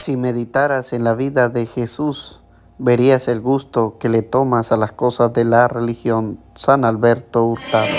Si meditaras en la vida de Jesús, verías el gusto que le tomas a las cosas de la religión. San Alberto Hurtado.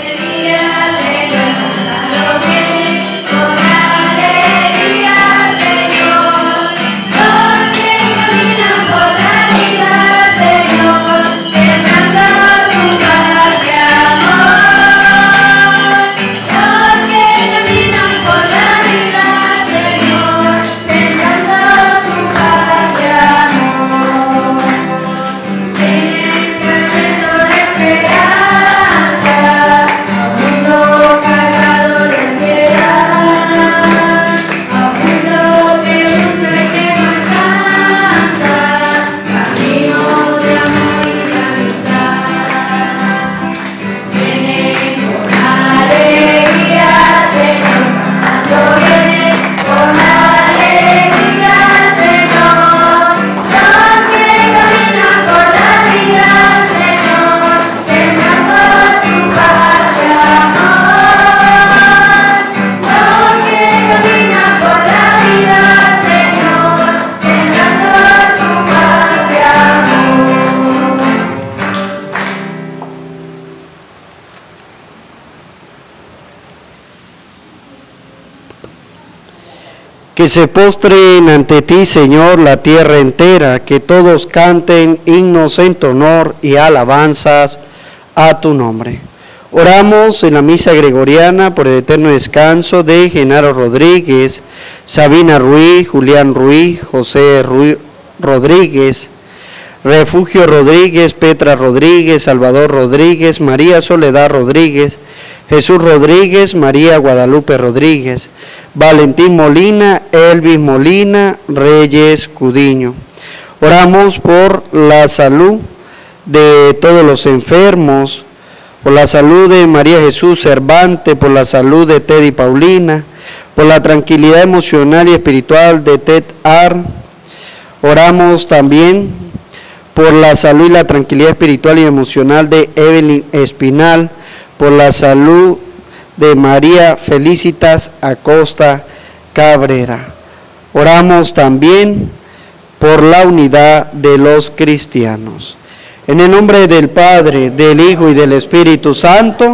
Que se postren ante ti, Señor, la tierra entera, que todos canten himnos en tu honor y alabanzas a tu nombre. Oramos en la misa gregoriana por el eterno descanso de Genaro Rodríguez, Sabina Ruiz, Julián Ruiz, José Rodríguez, Refugio Rodríguez, Petra Rodríguez, Salvador Rodríguez, María Soledad Rodríguez, Jesús Rodríguez, María Guadalupe Rodríguez, Valentín Molina, Elvis Molina, Reyes Cudiño. Oramos por la salud de todos los enfermos, por la salud de María Jesús Cervantes, por la salud de Teddy Paulina, por la tranquilidad emocional y espiritual de Ted Ar. Oramos también por la salud y la tranquilidad espiritual y emocional de Evelyn Espinal, por la salud de María Felicitas Acosta Cabrera. Oramos también por la unidad de los cristianos. En el nombre del Padre, del Hijo y del Espíritu Santo,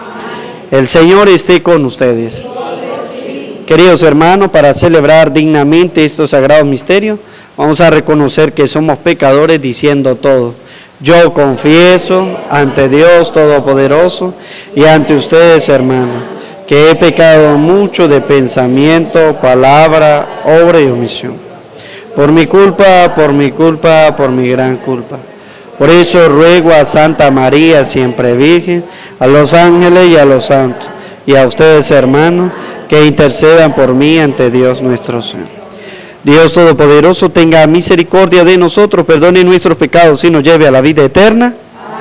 el Señor esté con ustedes. Queridos hermanos, para celebrar dignamente estos sagrados misterios, vamos a reconocer que somos pecadores diciendo todo. Yo confieso ante Dios Todopoderoso y ante ustedes, hermanos, que he pecado mucho de pensamiento, palabra, obra y omisión. Por mi culpa, por mi gran culpa. Por eso ruego a Santa María, siempre Virgen, a los ángeles y a los santos, y a ustedes, hermanos, que intercedan por mí ante Dios nuestro Señor. Dios Todopoderoso tenga misericordia de nosotros, perdone nuestros pecados y nos lleve a la vida eterna.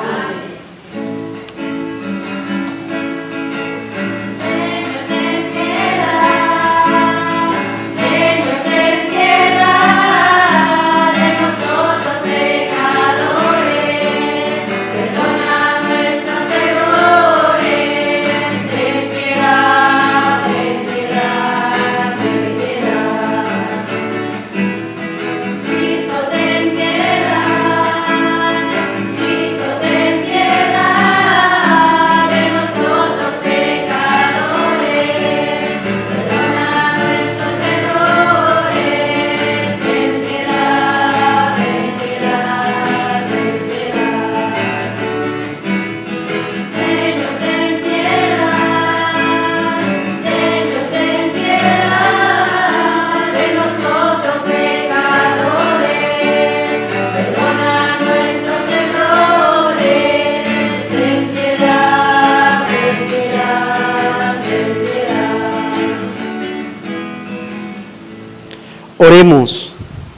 Oremos.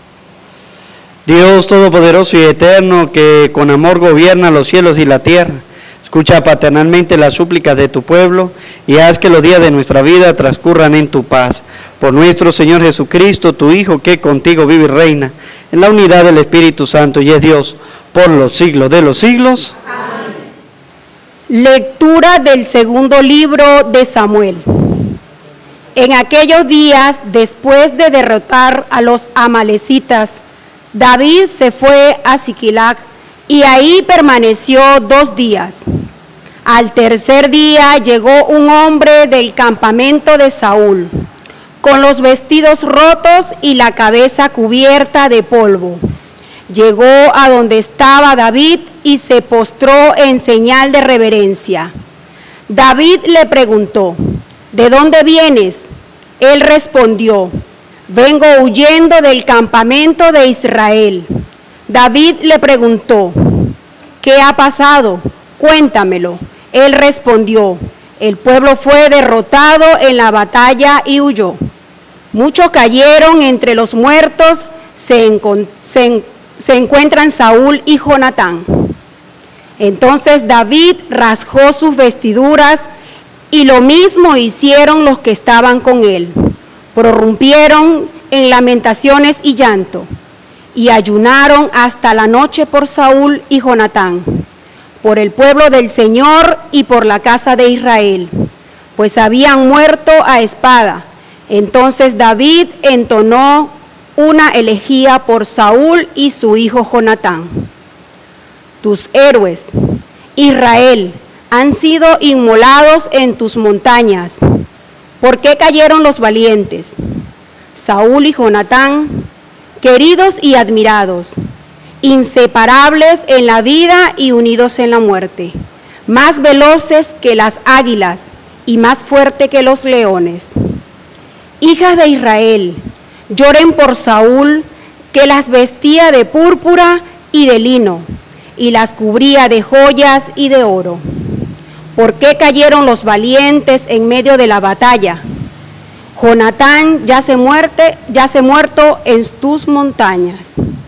Dios Todopoderoso y Eterno, que con amor gobierna los cielos y la tierra, escucha paternalmente las súplicas de tu pueblo y haz que los días de nuestra vida transcurran en tu paz. Por nuestro Señor Jesucristo, tu Hijo, que contigo vive y reina, en la unidad del Espíritu Santo y es Dios, por los siglos de los siglos. Amén. Lectura del segundo libro de Samuel. En aquellos días, después de derrotar a los amalecitas, David se fue a Siquilac y ahí permaneció 2 días. Al tercer día llegó un hombre del campamento de Saúl, con los vestidos rotos y la cabeza cubierta de polvo. Llegó a donde estaba David y se postró en señal de reverencia. David le preguntó: ¿de dónde vienes? Él respondió: vengo huyendo del campamento de Israel. David le preguntó: ¿qué ha pasado? Cuéntamelo. Él respondió: el pueblo fue derrotado en la batalla y huyó. Muchos cayeron entre los muertos, se encuentran Saúl y Jonatán. Entonces David rasgó sus vestiduras y lo mismo hicieron los que estaban con él. Prorrumpieron en lamentaciones y llanto y ayunaron hasta la noche por Saúl y Jonatán, por el pueblo del Señor y por la casa de Israel, pues habían muerto a espada. Entonces David entonó una elegía por Saúl y su hijo Jonatán. Tus héroes, Israel, han sido inmolados en tus montañas. ¿Por qué cayeron los valientes? Saúl y Jonatán, queridos y admirados, inseparables en la vida y unidos en la muerte, más veloces que las águilas y más fuertes que los leones. Hijas de Israel, lloren por Saúl, que las vestía de púrpura y de lino, y las cubría de joyas y de oro. ¿Por qué cayeron los valientes en medio de la batalla? Jonatán yace muerto en tus montañas.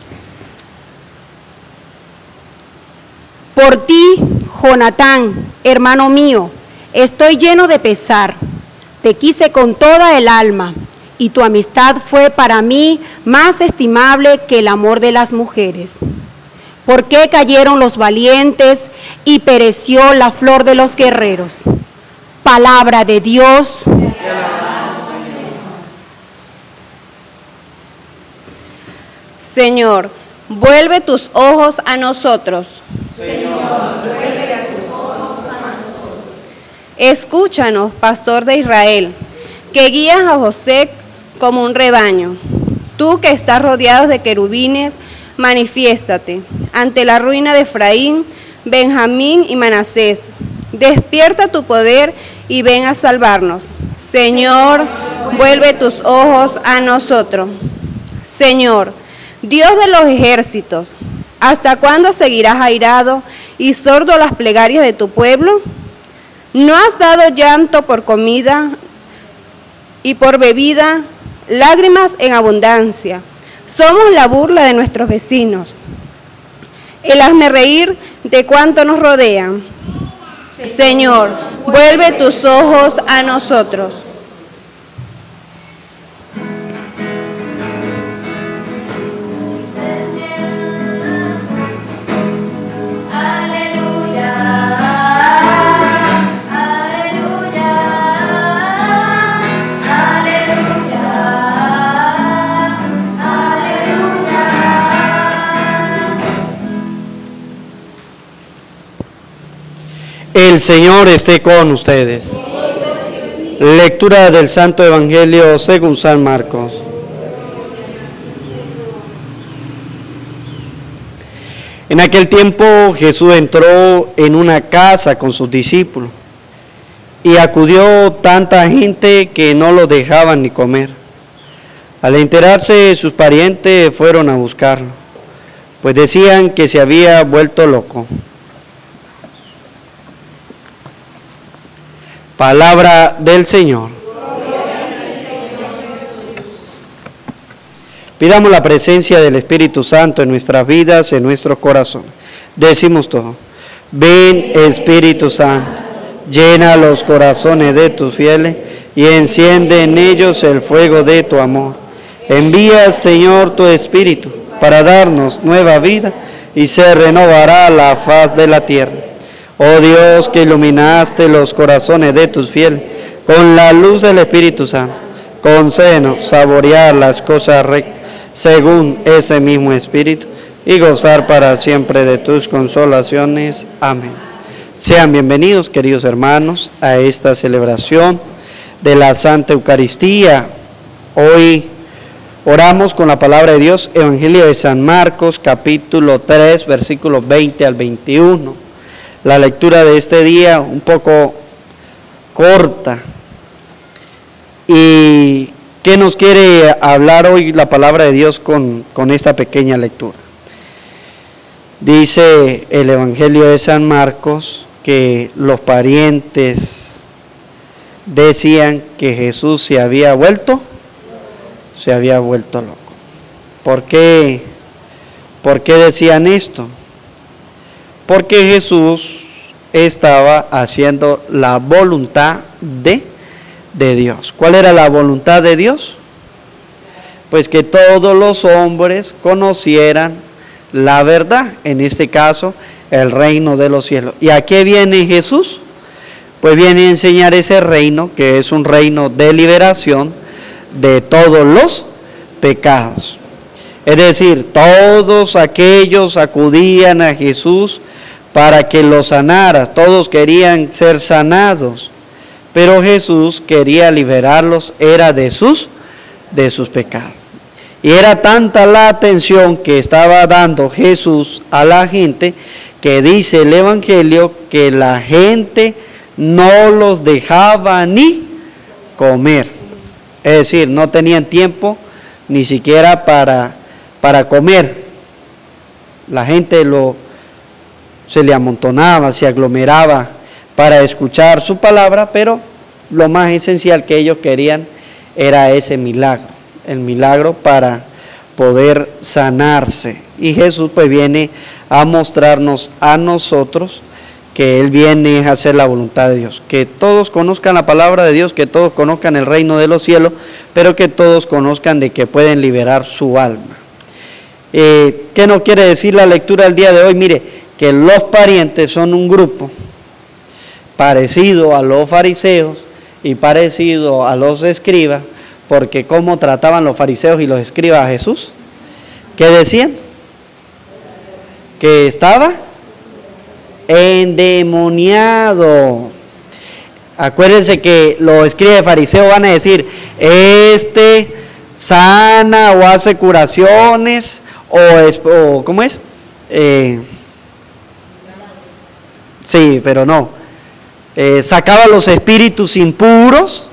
Por ti, Jonatán, hermano mío, estoy lleno de pesar. Te quise con toda el alma, y tu amistad fue para mí más estimable que el amor de las mujeres. ¿Por qué cayeron los valientes y pereció la flor de los guerreros? Palabra de Dios. Señor, vuelve tus ojos a nosotros. Señor, vuelve tus ojos a nosotros. Escúchanos, pastor de Israel, que guías a José como un rebaño. Tú que estás rodeado de querubines, manifiéstate ante la ruina de Efraín, Benjamín y Manasés. Despierta tu poder y ven a salvarnos. Señor, vuelve tus ojos a nosotros. Señor, Dios de los ejércitos, ¿hasta cuándo seguirás airado y sordo a las plegarias de tu pueblo? ¿No has dado llanto por comida y por bebida, lágrimas en abundancia? Somos la burla de nuestros vecinos, el hazmerreír de cuanto nos rodean. Señor, vuelve tus ojos a nosotros. El Señor esté con ustedes. Lectura del Santo Evangelio según San Marcos. En aquel tiempo Jesús entró en una casa con sus discípulos y acudió tanta gente que no lo dejaban ni comer. Al enterarse, sus parientes fueron a buscarlo, pues decían que se había vuelto loco. Palabra del Señor. Pidamos la presencia del Espíritu Santo en nuestras vidas, en nuestros corazones. Decimos todo. Ven, Espíritu Santo, llena los corazones de tus fieles y enciende en ellos el fuego de tu amor. Envía, Señor, tu Espíritu para darnos nueva vida y se renovará la faz de la tierra. Oh Dios, que iluminaste los corazones de tus fieles, con la luz del Espíritu Santo, concédenos saborear las cosas rectas según ese mismo Espíritu y gozar para siempre de tus consolaciones. Amén. Sean bienvenidos, queridos hermanos, a esta celebración de la Santa Eucaristía. Hoy oramos con la palabra de Dios, Evangelio de San Marcos, capítulo 3, versículos 20 al 21. La lectura de este día un poco corta. ¿Y qué nos quiere hablar hoy la palabra de Dios con esta pequeña lectura? Dice el Evangelio de San Marcos que los parientes decían que Jesús se había vuelto loco. ¿Por qué decían esto? Porque Jesús estaba haciendo la voluntad de Dios. ¿Cuál era la voluntad de Dios? Pues que todos los hombres conocieran la verdad, en este caso, el reino de los cielos. ¿Y a qué viene Jesús? Pues viene a enseñar ese reino, que es un reino de liberación de todos los pecados. Es decir, todos aquellos acudían a Jesús para que los sanara, todos querían ser sanados, pero Jesús quería liberarlos, era de sus pecados. Y era tanta la atención que estaba dando Jesús a la gente, que dice el Evangelio que la gente no los dejaba ni comer. Es decir, no tenían tiempo ni siquiera para comer. La gente se le amontonaba, se aglomeraba para escuchar su palabra, pero lo más esencial que ellos querían era ese milagro, el milagro para poder sanarse. Y Jesús pues viene a mostrarnos a nosotros que Él viene a hacer la voluntad de Dios, que todos conozcan la palabra de Dios, que todos conozcan el reino de los cielos, pero que todos conozcan de que pueden liberar su alma. ¿Qué nos quiere decir la lectura del día de hoy? Mire, que los parientes son un grupo parecido a los fariseos y parecido a los escribas, porque cómo trataban los fariseos y los escribas a Jesús. ¿Qué decían? Que estaba endemoniado. Acuérdense que los escribas y fariseos van a decir, sana o hace curaciones, o ¿cómo es? Sí, pero no. Sacaba los espíritus impuros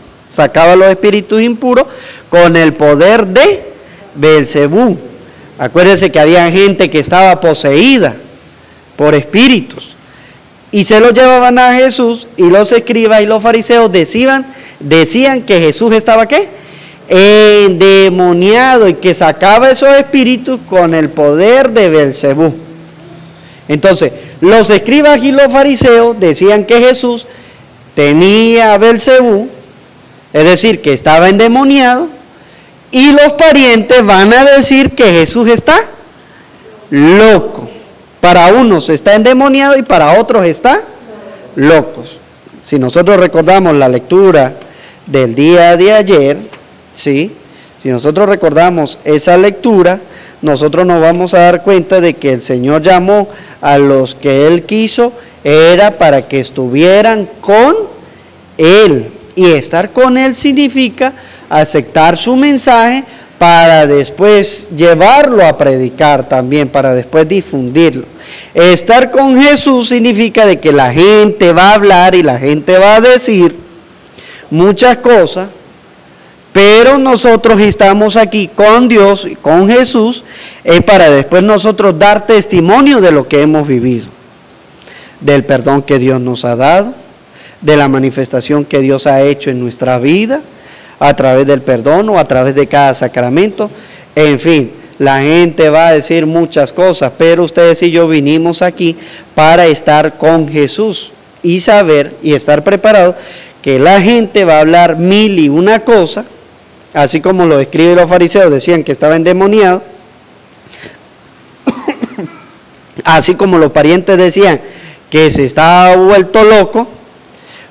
con el poder de Beelzebú. Acuérdense que había gente que estaba poseída por espíritus y se los llevaban a Jesús, y los escribas y los fariseos decían que Jesús estaba ¿qué? Endemoniado, y que sacaba esos espíritus con el poder de Beelzebú. Entonces, los escribas y los fariseos decían que Jesús tenía Beelzebú, es decir, que estaba endemoniado, y los parientes van a decir que Jesús está loco. Para unos está endemoniado y para otros está locos. Si nosotros recordamos la lectura del día de ayer, ¿sí? Si nosotros recordamos esa lectura, nosotros nos vamos a dar cuenta de que el Señor llamó a los que Él quiso, era para que estuvieran con Él. Y estar con Él significa aceptar su mensaje para después llevarlo a predicar también, para después difundirlo. Estar con Jesús significa de que la gente va a hablar y la gente va a decir muchas cosas, pero nosotros estamos aquí con Dios y con Jesús para después nosotros dar testimonio de lo que hemos vivido, del perdón que Dios nos ha dado, de la manifestación que Dios ha hecho en nuestra vida, a través del perdón o a través de cada sacramento. En fin, la gente va a decir muchas cosas, pero ustedes y yo vinimos aquí para estar con Jesús y saber y estar preparados que la gente va a hablar mil y una cosa, así como lo escriben los fariseos, decían que estaba endemoniado, así como los parientes decían que se estaba vuelto loco,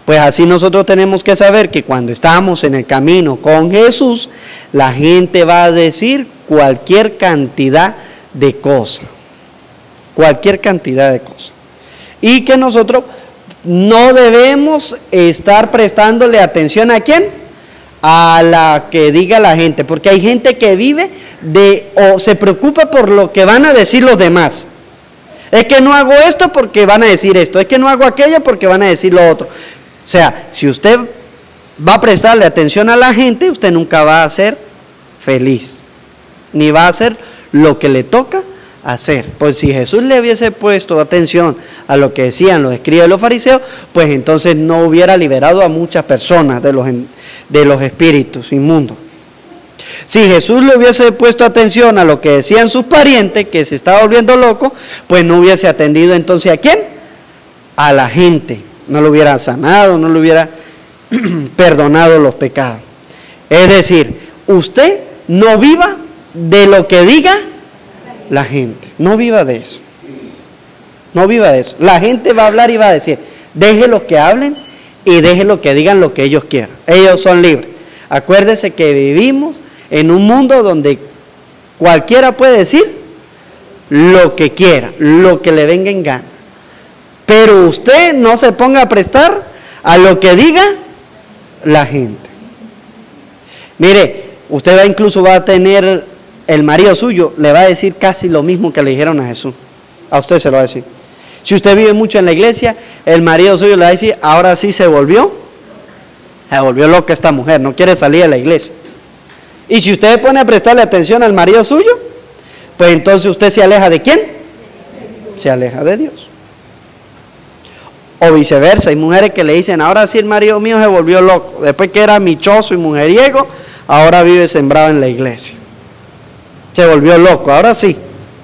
Pues así nosotros tenemos que saber que cuando estamos en el camino con Jesús, la gente va a decir cualquier cantidad de cosas. Cualquier cantidad de cosas. Y que nosotros no debemos estar prestándole atención ¿a quién? A la que diga la gente. Porque hay gente que vive o se preocupa por lo que van a decir los demás. Es que no hago esto porque van a decir esto. Es que no hago aquello porque van a decir lo otro. O sea, si usted va a prestarle atención a la gente, usted nunca va a ser feliz, ni va a hacer lo que le toca hacer. Pues si Jesús le hubiese puesto atención a lo que decían los escribas y los fariseos, pues entonces no hubiera liberado a muchas personas de los espíritus inmundos. Si Jesús le hubiese puesto atención a lo que decían sus parientes, que se estaba volviendo loco, pues no hubiese atendido entonces ¿a quién? A la gente. No lo hubiera sanado, no le hubiera perdonado los pecados. Es decir, usted no viva de lo que diga la gente. No viva de eso. No viva de eso. La gente va a hablar y va a decir, déjenlos que hablen y déjenlos que digan lo que ellos quieran. Ellos son libres. Acuérdese que vivimos en un mundo donde cualquiera puede decir lo que quiera, lo que le venga en gana. Pero usted no se ponga a prestar a lo que diga la gente. Mire, usted incluso va a tener el marido suyo, le va a decir casi lo mismo que le dijeron a Jesús. A usted se lo va a decir. Si usted vive mucho en la iglesia, el marido suyo le va a decir, ahora sí se volvió loca esta mujer, no quiere salir de la iglesia. Y si usted pone a prestarle atención al marido suyo, pues entonces usted se aleja ¿de quién? Se aleja de Dios. O viceversa, hay mujeres que le dicen, ahora sí el marido mío se volvió loco, después que era michoso y mujeriego, ahora vive sembrado en la iglesia. Se volvió loco, ahora sí.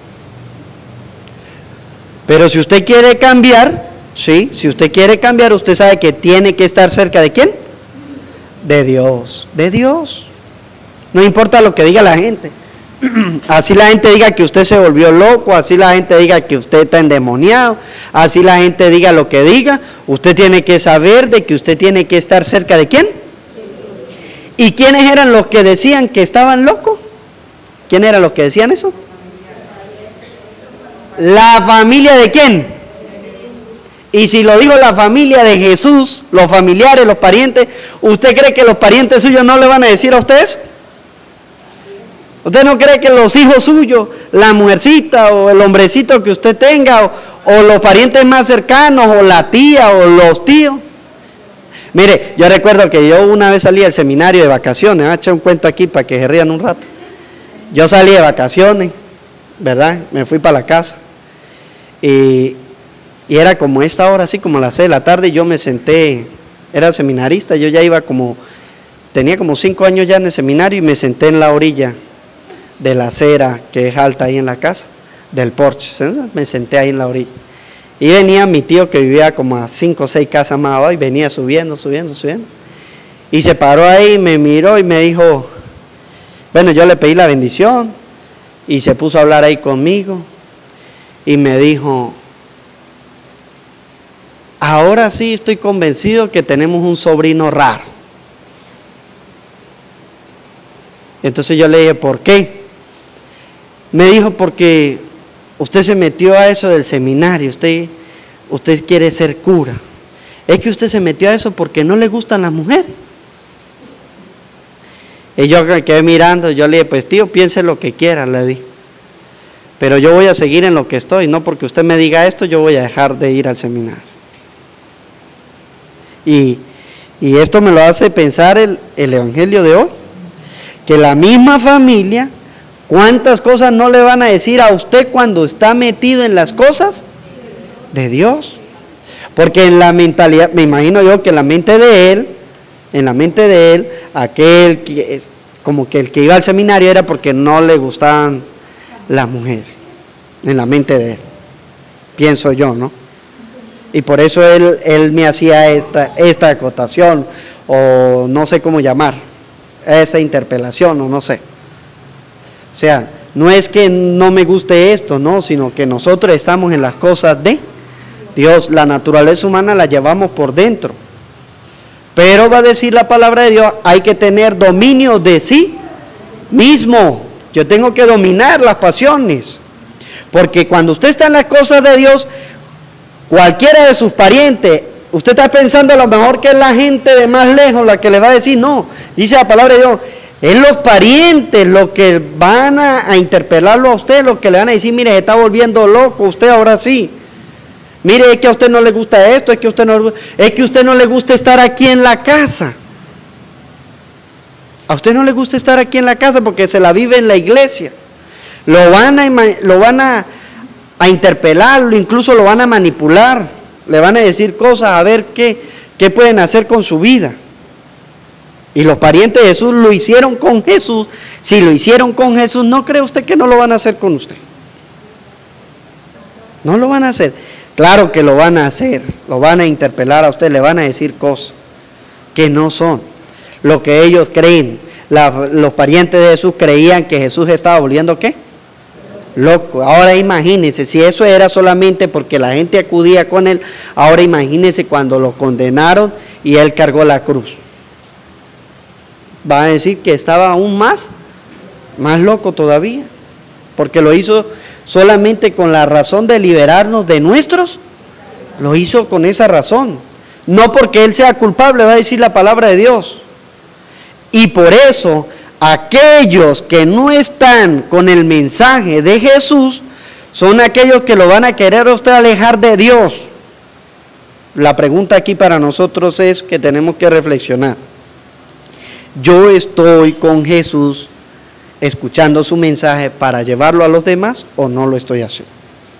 Pero si usted quiere cambiar, ¿sí? Si usted quiere cambiar, usted sabe que tiene que estar cerca ¿de quién? De Dios, de Dios. No importa lo que diga la gente. Así la gente diga que usted se volvió loco, así la gente diga que usted está endemoniado, así la gente diga lo que diga, usted tiene que saber de que usted tiene que estar cerca ¿de quién? ¿Y quiénes eran los que decían que estaban locos? ¿Quién eran los que decían eso? ¿La familia de quién? Y si lo dijo la familia de Jesús, los familiares, los parientes, ¿usted cree que los parientes suyos no le van a decir a ustedes? ¿Usted no cree que los hijos suyos, la mujercita o el hombrecito que usted tenga, o los parientes más cercanos, o la tía, o los tíos? Mire, yo recuerdo que yo una vez salí del seminario de vacaciones, voy a echar un cuento aquí para que se rían un rato. Yo salí de vacaciones, ¿verdad? Me fui para la casa, y era como esta hora, así como las 6 de la tarde, y yo me senté, era seminarista, yo ya tenía como 5 años ya en el seminario, y me senté en la orilla de la acera que es alta ahí en la casa, del porche, me senté ahí en la orilla. Y venía mi tío que vivía como a 5 o 6 casas más abajo, y venía subiendo. Y se paró ahí, me miró y me dijo, bueno, yo le pedí la bendición, y se puso a hablar ahí conmigo, y me dijo, ahora sí estoy convencido que tenemos un sobrino raro. Entonces yo le dije, ¿por qué? Me dijo, porque usted se metió a eso del seminario, usted quiere ser cura. Es que usted se metió a eso porque no le gustan las mujeres. Y yo quedé mirando, yo le dije, pues tío, piense lo que quiera, le dije. Pero yo voy a seguir en lo que estoy, no porque usted me diga esto, yo voy a dejar de ir al seminario. Y esto me lo hace pensar el evangelio de hoy, que la misma familia, ¿cuántas cosas no le van a decir a usted cuando está metido en las cosas de Dios? Porque en la mentalidad, me imagino yo que en la mente de él, aquel que, como que el que iba al seminario era porque no le gustaban las mujeres, en la mente de él, pienso yo, ¿no? Y por eso él me hacía esta acotación, o no sé cómo llamar, esta interpelación, o no sé. O sea, no es que no me guste esto, no, sino que nosotros estamos en las cosas de Dios. La naturaleza humana la llevamos por dentro. Pero va a decir la palabra de Dios, hay que tener dominio de sí mismo. Yo tengo que dominar las pasiones. Porque cuando usted está en las cosas de Dios, cualquiera de sus parientes, usted está pensando a lo mejor que es la gente de más lejos la que le va a decir, no, dice la palabra de Dios, es los parientes los que van a interpelarlo a usted, los que le van a decir, mire, se está volviendo loco usted ahora sí. Mire, es que a usted no le gusta esto, es que a usted no le gusta estar aquí en la casa. A usted no le gusta estar aquí en la casa porque se la vive en la iglesia. Lo van a interpelar, incluso lo van a manipular, le van a decir cosas a ver qué pueden hacer con su vida. Y los parientes de Jesús lo hicieron con Jesús. Si lo hicieron con Jesús, ¿no cree usted que no lo van a hacer con usted? No lo van a hacer. Claro que lo van a hacer, lo van a interpelar a usted, le van a decir cosas que no son lo que ellos creen. Los parientes de Jesús creían que Jesús estaba volviendo ¿qué? Loco. Ahora imagínense, si eso era solamente porque la gente acudía con él, ahora imagínense cuando lo condenaron y él cargó la cruz. Va a decir que estaba aún más loco todavía, porque lo hizo solamente con la razón de liberarnos de nuestros, lo hizo con esa razón, no porque él sea culpable, va a decir la palabra de Dios. Y por eso aquellos que no están con el mensaje de Jesús son aquellos que lo van a querer a usted alejar de Dios. La pregunta aquí para nosotros es que tenemos que reflexionar. ¿Yo estoy con Jesús escuchando su mensaje para llevarlo a los demás o no lo estoy haciendo?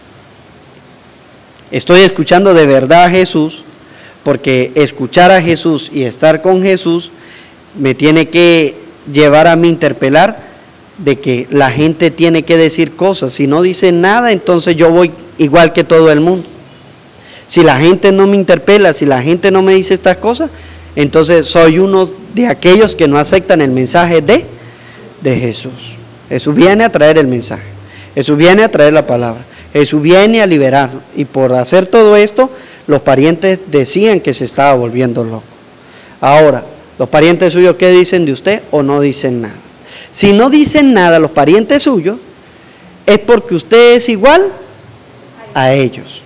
Estoy escuchando de verdad a Jesús, porque escuchar a Jesús y estar con Jesús me tiene que llevar a mí interpelar de que la gente tiene que decir cosas. Si no dicen nada, entonces yo voy igual que todo el mundo. Si la gente no me interpela, si la gente no me dice estas cosas, entonces soy uno de aquellos que no aceptan el mensaje de Jesús. Jesús viene a traer el mensaje, Jesús viene a traer la palabra, Jesús viene a liberarnos. Y por hacer todo esto, los parientes decían que se estaba volviendo loco. Ahora, los parientes suyos, ¿qué dicen de usted o no dicen nada? Si no dicen nada los parientes suyos, es porque usted es igual a ellos.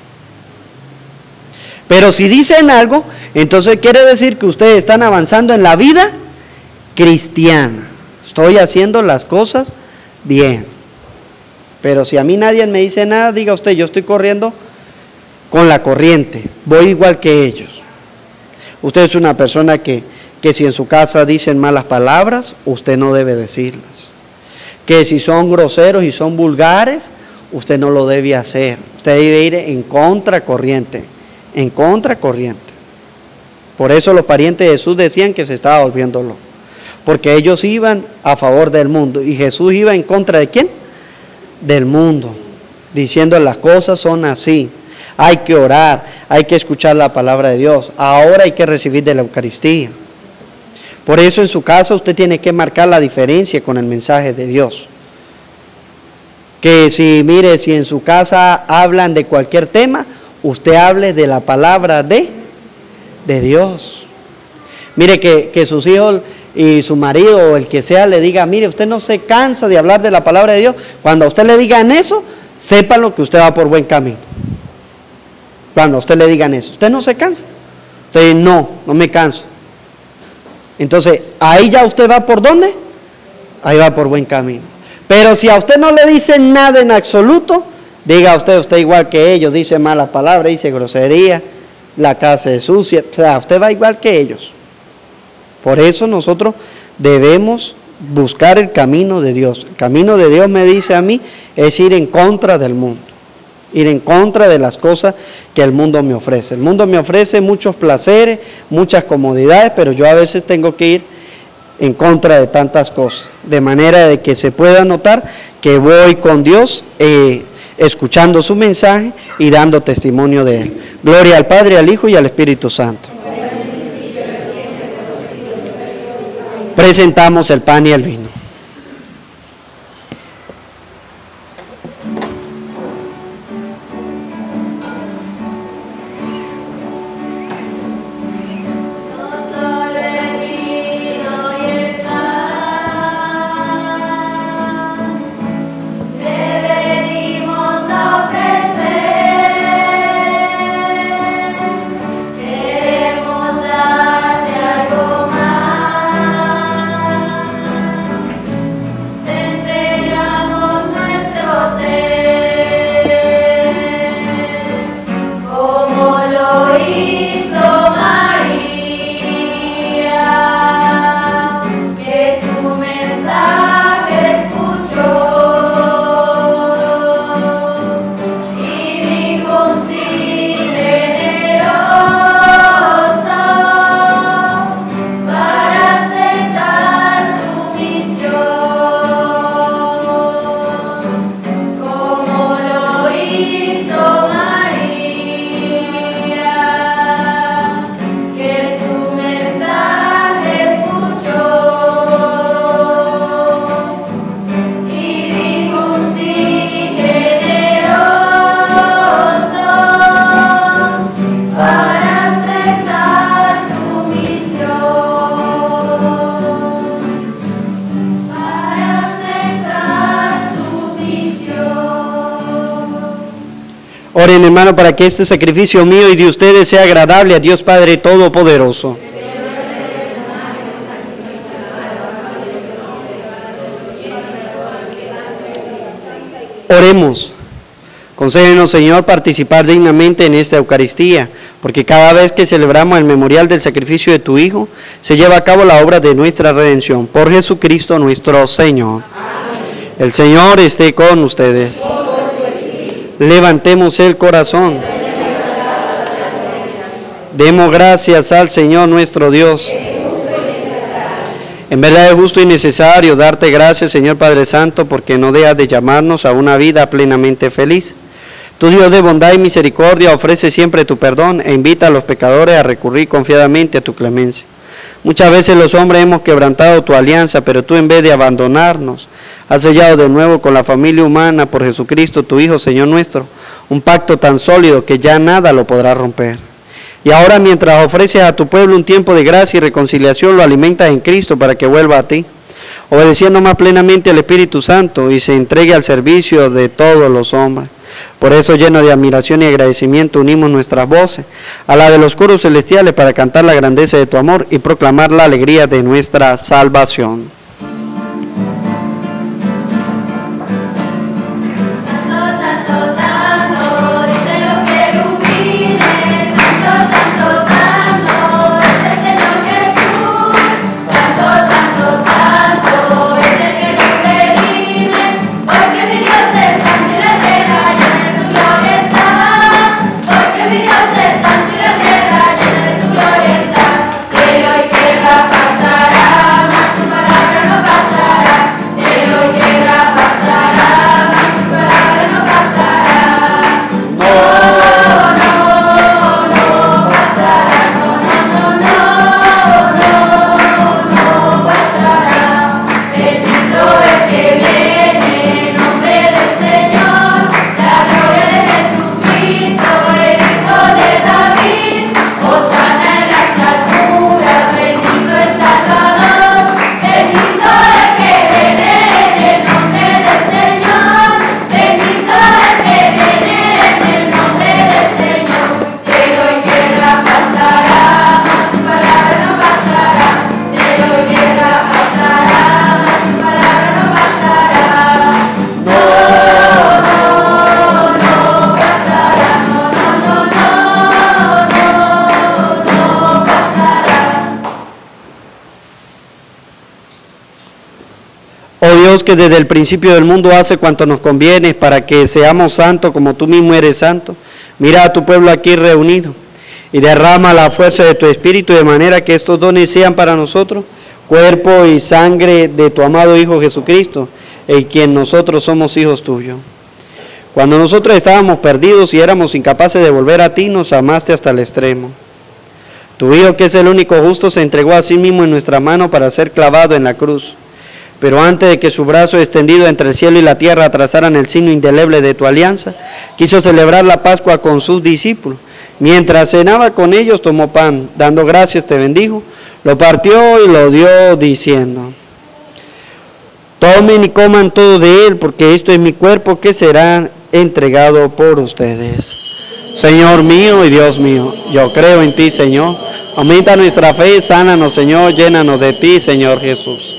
Pero si dicen algo, entonces quiere decir que ustedes están avanzando en la vida cristiana. Estoy haciendo las cosas bien. Pero si a mí nadie me dice nada, diga usted, yo estoy corriendo con la corriente, voy igual que ellos. Usted es una persona que si en su casa dicen malas palabras, usted no debe decirlas. Que si son groseros y son vulgares, usted no lo debe hacer. Usted debe ir en contracorriente, en contracorriente. Por eso los parientes de Jesús decían que se estaba volviendo loco, porque ellos iban a favor del mundo y Jesús iba en contra ¿de quién? Del mundo, diciendo las cosas son así. Hay que orar, hay que escuchar la palabra de Dios. Ahora hay que recibir de la Eucaristía. Por eso en su casa usted tiene que marcar la diferencia con el mensaje de Dios. Que si en su casa hablan de cualquier tema, usted hable de la palabra de Dios. Mire que sus hijos y su marido o el que sea le diga, mire, usted no se cansa de hablar de la palabra de Dios. Cuando a usted le digan eso, sépanlo que usted va por buen camino. Cuando a usted le digan eso, usted no se cansa. Usted dice, no me canso. Entonces, ahí ya usted va por ¿dónde? Ahí va por buen camino. Pero si a usted no le dicen nada en absoluto, diga usted igual que ellos, dice mala palabra, dice grosería, la casa es sucia, o sea, usted va igual que ellos. Por eso nosotros debemos buscar el camino de Dios. El camino de Dios, me dice a mí, es ir en contra del mundo. Ir en contra de las cosas que el mundo me ofrece. El mundo me ofrece muchos placeres, muchas comodidades, pero yo a veces tengo que ir en contra de tantas cosas. De manera de que se pueda notar que voy con Dios, escuchando su mensaje y dando testimonio de Él. Gloria al Padre, al Hijo y al Espíritu Santo. Presentamos el pan y el vino. Nos Oren, hermano, para que este sacrificio mío y de ustedes sea agradable a Dios Padre Todopoderoso. Oremos. Concédenos, Señor, participar dignamente en esta Eucaristía, porque cada vez que celebramos el memorial del sacrificio de tu Hijo, se lleva a cabo la obra de nuestra redención. Por Jesucristo nuestro Señor. Amén. El Señor esté con ustedes. Levantemos el corazón. Demos gracias al Señor nuestro Dios. En verdad es justo y necesario darte gracias, Señor Padre Santo, porque no dejas de llamarnos a una vida plenamente feliz. Tu Dios de bondad y misericordia ofrece siempre tu perdón e invita a los pecadores a recurrir confiadamente a tu clemencia. Muchas veces los hombres hemos quebrantado tu alianza, pero tú, en vez de abandonarnos, has sellado de nuevo con la familia humana por Jesucristo, tu Hijo, Señor nuestro, un pacto tan sólido que ya nada lo podrá romper. Y ahora, mientras ofreces a tu pueblo un tiempo de gracia y reconciliación, lo alimentas en Cristo para que vuelva a ti, obedeciendo más plenamente al Espíritu Santo y se entregue al servicio de todos los hombres. Por eso, lleno de admiración y agradecimiento, unimos nuestras voces a la de los coros celestiales para cantar la grandeza de tu amor y proclamar la alegría de nuestra salvación. Dios, que desde el principio del mundo hace cuanto nos conviene para que seamos santos como tú mismo eres santo, mira a tu pueblo aquí reunido y derrama la fuerza de tu Espíritu de manera que estos dones sean para nosotros cuerpo y sangre de tu amado Hijo Jesucristo, en quien nosotros somos hijos tuyos. Cuando nosotros estábamos perdidos y éramos incapaces de volver a ti, nos amaste hasta el extremo. Tu Hijo, que es el único justo, se entregó a sí mismo en nuestra mano para ser clavado en la cruz. Pero antes de que su brazo extendido entre el cielo y la tierra trazaran el signo indeleble de tu alianza, quiso celebrar la Pascua con sus discípulos. Mientras cenaba con ellos, tomó pan, dando gracias te bendijo, lo partió y lo dio diciendo: tomen y coman todo de él, porque esto es mi cuerpo que será entregado por ustedes. Señor mío y Dios mío, yo creo en ti, Señor. Aumenta nuestra fe, sánanos, Señor, llénanos de ti, Señor Jesús.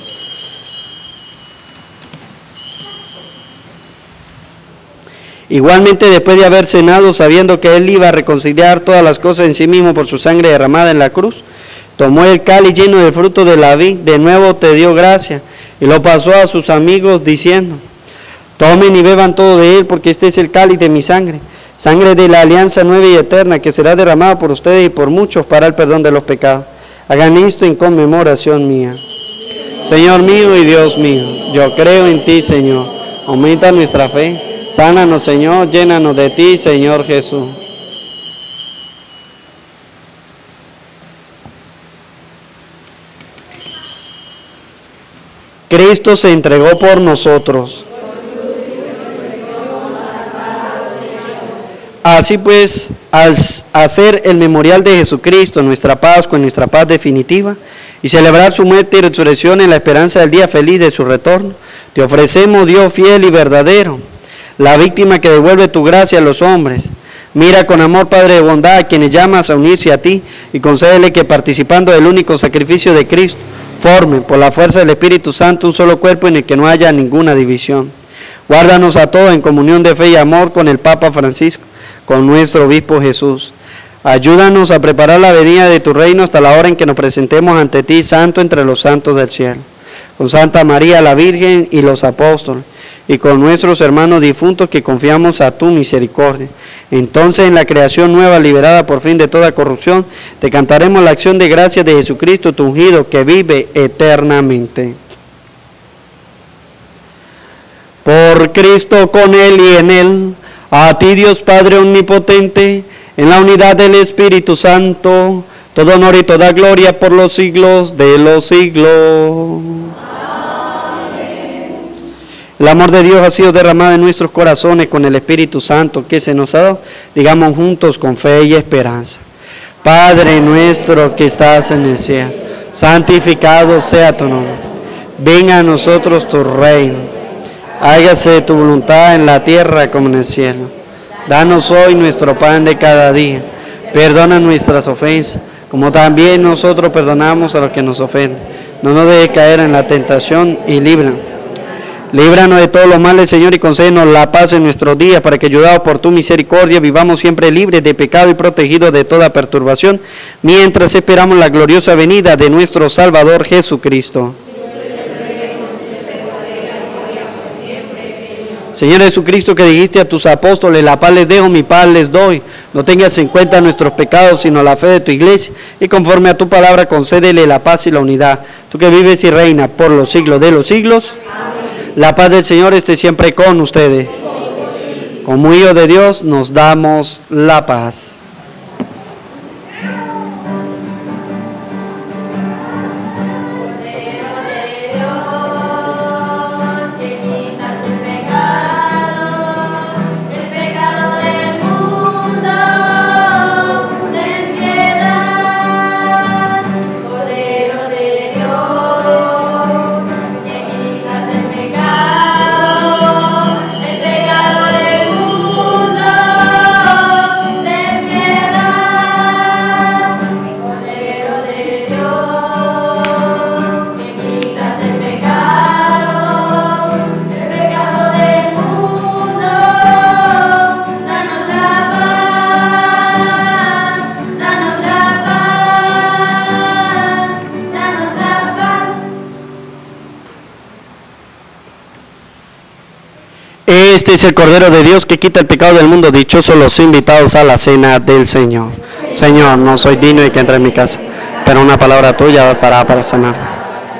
Igualmente, después de haber cenado, sabiendo que él iba a reconciliar todas las cosas en sí mismo por su sangre derramada en la cruz, tomó el cáliz lleno del fruto de la vid, de nuevo te dio gracia, y lo pasó a sus amigos diciendo: tomen y beban todo de él, porque este es el cáliz de mi sangre, sangre de la alianza nueva y eterna, que será derramada por ustedes y por muchos para el perdón de los pecados. Hagan esto en conmemoración mía. Señor mío y Dios mío, yo creo en ti, Señor. Aumenta nuestra fe. Sánanos, Señor, llénanos de ti, Señor Jesús. Cristo se entregó por nosotros. Así pues, al hacer el memorial de Jesucristo, nuestra Pascua, nuestra paz definitiva, y celebrar su muerte y resurrección en la esperanza del día feliz de su retorno, te ofrecemos, Dios fiel y verdadero, la víctima que devuelve tu gracia a los hombres. Mira con amor, Padre de bondad, a quienes llamas a unirse a ti y concédele que participando del único sacrificio de Cristo, formen por la fuerza del Espíritu Santo un solo cuerpo en el que no haya ninguna división. Guárdanos a todos en comunión de fe y amor con el Papa Francisco, con nuestro Obispo Jesús. Ayúdanos a preparar la venida de tu reino hasta la hora en que nos presentemos ante ti, santo entre los santos del cielo. Con Santa María la Virgen y los apóstoles, y con nuestros hermanos difuntos que confiamos a tu misericordia. Entonces en la creación nueva, liberada por fin de toda corrupción, te cantaremos la acción de gracias de Jesucristo, tu ungido, que vive eternamente. Por Cristo, con Él y en Él, a ti Dios Padre Omnipotente, en la unidad del Espíritu Santo, todo honor y toda gloria por los siglos de los siglos. El amor de Dios ha sido derramado en nuestros corazones con el Espíritu Santo que se nos ha dado. Digamos juntos con fe y esperanza. Padre nuestro que estás en el cielo, santificado sea tu nombre. Venga a nosotros tu reino. Hágase tu voluntad en la tierra como en el cielo. Danos hoy nuestro pan de cada día. Perdona nuestras ofensas, como también nosotros perdonamos a los que nos ofenden. No nos dejes caer en la tentación y líbranos de todos los males, Señor, y concédenos la paz en nuestros días, para que, ayudados por tu misericordia, vivamos siempre libres de pecado y protegidos de toda perturbación, mientras esperamos la gloriosa venida de nuestro Salvador Jesucristo. Señor Jesucristo, que dijiste a tus apóstoles, la paz les dejo, mi paz les doy. No tengas en cuenta nuestros pecados, sino la fe de tu iglesia, y conforme a tu palabra concédele la paz y la unidad. Tú que vives y reinas por los siglos de los siglos. Amén. La paz del Señor esté siempre con ustedes. Como hijos de Dios nos damos la paz. Este es el Cordero de Dios que quita el pecado del mundo. Dichosos los invitados a la cena del Señor. Señor, no soy digno de que entre en mi casa, pero una palabra tuya bastará para sanar.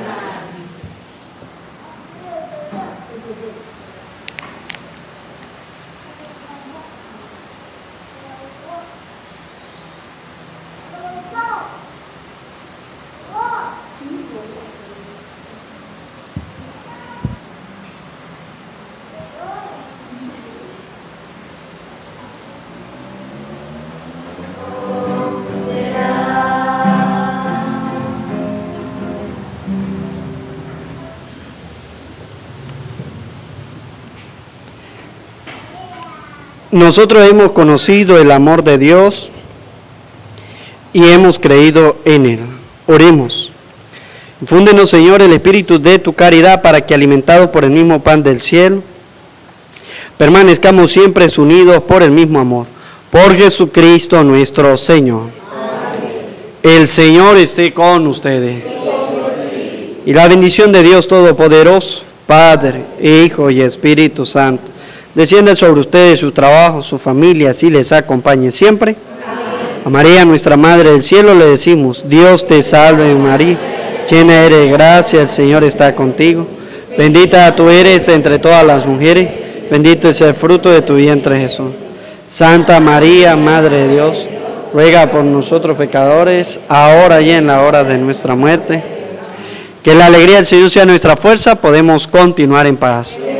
Nosotros hemos conocido el amor de Dios y hemos creído en Él. Oremos. Infúndenos, Señor, el espíritu de tu caridad, para que, alimentados por el mismo pan del cielo, permanezcamos siempre unidos por el mismo amor. Por Jesucristo nuestro Señor. Amén. El Señor esté con ustedes. Y la bendición de Dios Todopoderoso, Padre, Hijo y Espíritu Santo, descienda sobre ustedes, su trabajo, su familia, así les acompañe siempre. Amén. A María, nuestra Madre del Cielo, le decimos: Dios te salve María, llena eres de gracia, el Señor está contigo. Bendita tú eres entre todas las mujeres, bendito es el fruto de tu vientre Jesús. Santa María, Madre de Dios, ruega por nosotros pecadores, ahora y en la hora de nuestra muerte. Que la alegría del Señor sea nuestra fuerza, podemos continuar en paz.